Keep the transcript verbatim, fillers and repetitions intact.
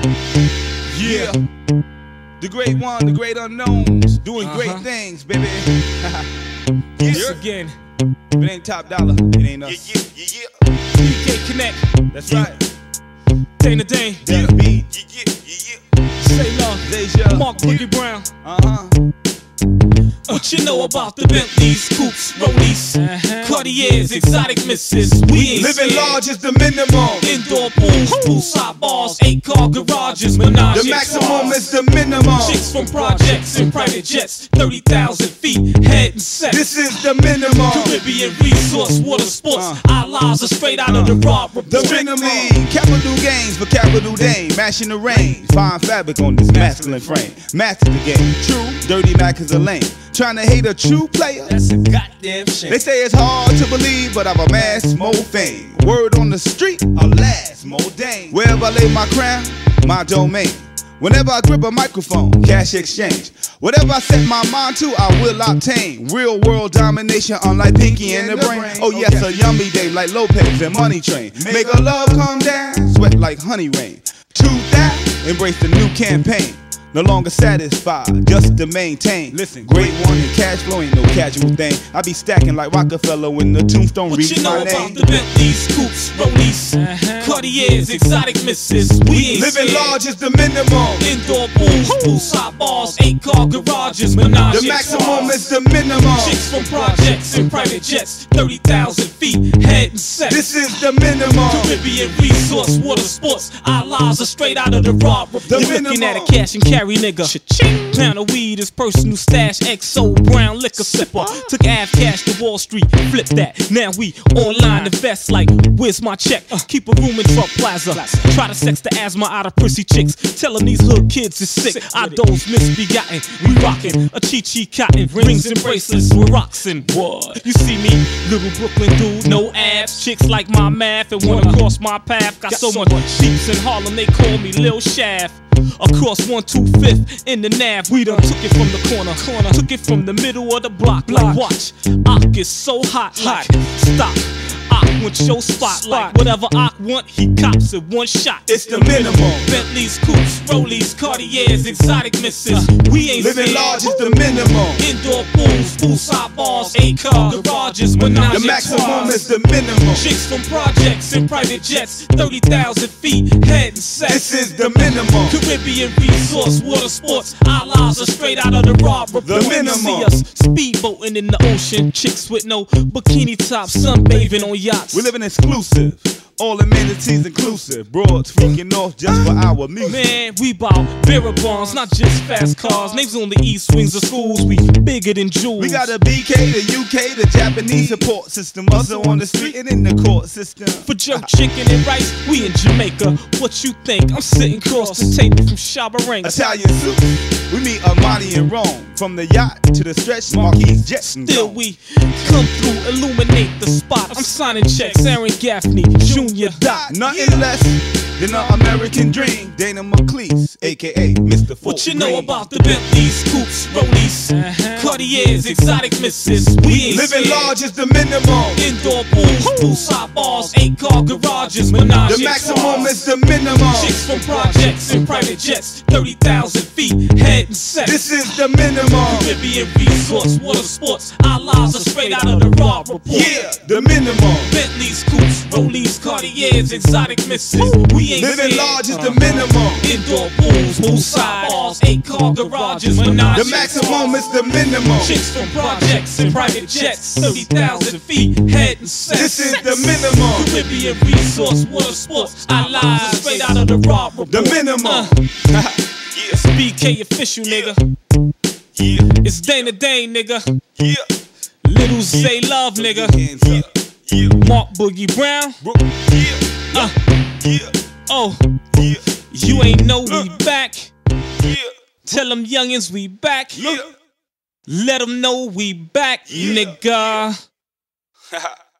Yeah, the great one, the great unknowns, doing Uh-huh. great things, baby. Yes, Yeah. again. If it ain't top dollar, it ain't us. Yeah, yeah, yeah, P K Connect. That's right. Dana Dane. Death beat, yeah, yeah, yeah, yeah. Say love. Deja. Mark Boogie Brown. Uh huh. What you know about the Bentleys, coupes, rollies, uh-huh. Cartiers, exotic misses? We ain't Living scared. large is the minimum. Indoor pools, poolside bars, eight car garages, menage. The maximum is the minimum. Chicks from projects and private jets, thirty thousand feet, head and set. This is the minimum. Caribbean resource, water sports. Uh. Our lives are straight out of the raw report. The minimum. Capital gains for capital Dane. Mashing the rain. Fine fabric on this masculine frame. Master the game. True. Dirty Mac is a lame. Trying to hate a true player. That's a goddamn shame. They say it's hard to believe, but I've amassed more fame. Word on the street, I'll last more dame. Wherever I lay my crown, my domain. Whenever I grip a microphone, cash exchange. Whatever I set my mind to, I will obtain. Real world domination, unlike Pinky and the Brain. Oh yes, a yummy day like Lopez and Money Train. Make a love come down, sweat like honey rain. To that, embrace the new campaign. No longer satisfied, just to maintain. Listen, great one and cash flow ain't no casual thing. I be stacking like Rockefeller when the tombstone What reads you know my about name. the Bentleys, coupes, rollies, uh-huh. Cartiers, exotic misses? We ain't Living scared. large is the minimum. Indoor pools, poolside bars, eight car garages, menage. The maximum is the minimum. Chicks from projects and private jets, thirty thousand feet, head and set. This is the minimum. Caribbean resource, water sports. Our lives are straight out of the raw report. The You're looking minimum. at a cash and carry nigga. Cha-ching. Pound of weed is personal stash. X O brown liquor sipper. Took Av cash to Wall Street, flip that. Now we online invest like, where's my check? Uh, keep a room in Trump Plaza. Try to sex the asthma out of prissy chicks. Tell them these hood kids is sick. Our doors misbegotten. We rockin' a Chi-Chi cotton. Rings and bracelets. We're roxin'. What? You see me, little Brooklyn dude, no abs. Chicks like my math and wanna cross my path. Got so much sheeps in Harlem, they call me Lil Shaft. Across one two fifth in the nav, we done took it from the corner, corner, took it from the middle of the block. Like watch, Ock is so hot, like stop. Ock want your spotlight. Whatever Ock want, he cops it one shot. It's the minimum. Bentleys, coupes, rollies, Cartiers, exotic misses. We ain't Living scared. large is the minimum. Indoor pools, poolside bars, eight car garages, menage. The maximum is the minimum. Chicks from projects and private jets, thirty thousand feet, head and set. This is the minimum. Caribbean resource, water sports. Our lives are straight out of the raw report. The minimum. See us speedboating in the ocean. Chicks with no bikini tops, sunbathing on yachts. We living exclusive. All amenities inclusive. Broads freaking off just for our music. Man, we bout bearer bonds, not just fast cars. Names on the east wings of schools, we bigger than jewels. We got a B K, the U K, the Japanese support system. Muscle on the street and in the court system. For jerk chicken and rice, we in Jamaica. What you think? I'm sitting across the table from Shabarango. Italian soup. We meet Armani in Rome. From the yacht to the stretch marquis jets. Still we come through, illuminate the spot. I'm signing checks, Aaron Gaffney, Junior Doc. Nothing less than an American dream. Dana McLeese, aka Mister Fort What you know Greene. about the Bentleys, coupes, rollies, uh-huh. Cartiers, exotic misses? We ain't Living scared. large is the minimum. Indoor pools, poolside bars, eight car garages, menage. The maximum is the minimum. Chicks from projects and private jets, thirty thousand feet, head and set. This is the minimum. Caribbean resource, water sports. Our lives are straight out of the raw report. Yeah, the minimum. Bentleys, coupes, rollies, Cartiers, exotic misses. We ain't Living scared. large is the minimum. Indoor pools, poolside bars, eight car garages, menage. The maximum is the minimum. Chicks from projects and private jets, thirty thousand feet, head and set. This is the minimum. Caribbean resource, water sports. Our lives are straight out of the raw report. The minimum. Uh, it's B K official, nigga. Yeah, It's Dana Dane, nigga. yeah, Little Zay Love, nigga. Hands up. yeah, Mark Boogie Brown. yeah, Uh, yeah, oh, yeah, you ain't know we back. yeah, Tell them youngins we back. yeah. Let them know we back, Yeah. nigga.